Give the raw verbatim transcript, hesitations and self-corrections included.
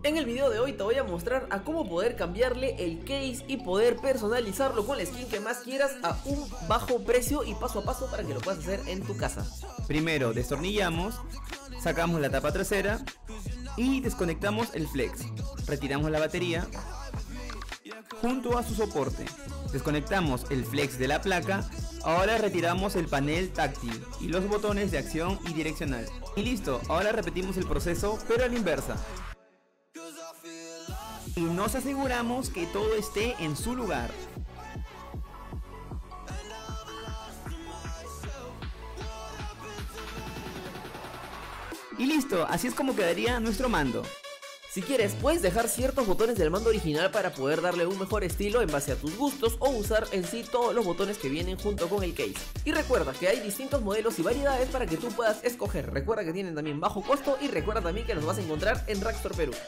En el video de hoy te voy a mostrar a cómo poder cambiarle el case y poder personalizarlo con la skin que más quieras a un bajo precio y paso a paso para que lo puedas hacer en tu casa. Primero destornillamos, sacamos la tapa trasera y desconectamos el flex. Retiramos la batería junto a su soporte. Desconectamos el flex de la placa. Ahora retiramos el panel táctil y los botones de acción y direccional. Y listo, ahora repetimos el proceso pero a la inversa. Y nos aseguramos que todo esté en su lugar. Y listo, así es como quedaría nuestro mando. Si quieres, puedes dejar ciertos botones del mando original para poder darle un mejor estilo en base a tus gustos o usar en sí todos los botones que vienen junto con el case. Y recuerda que hay distintos modelos y variedades para que tú puedas escoger. Recuerda que tienen también bajo costo y recuerda también que los vas a encontrar en Rackstore Perú.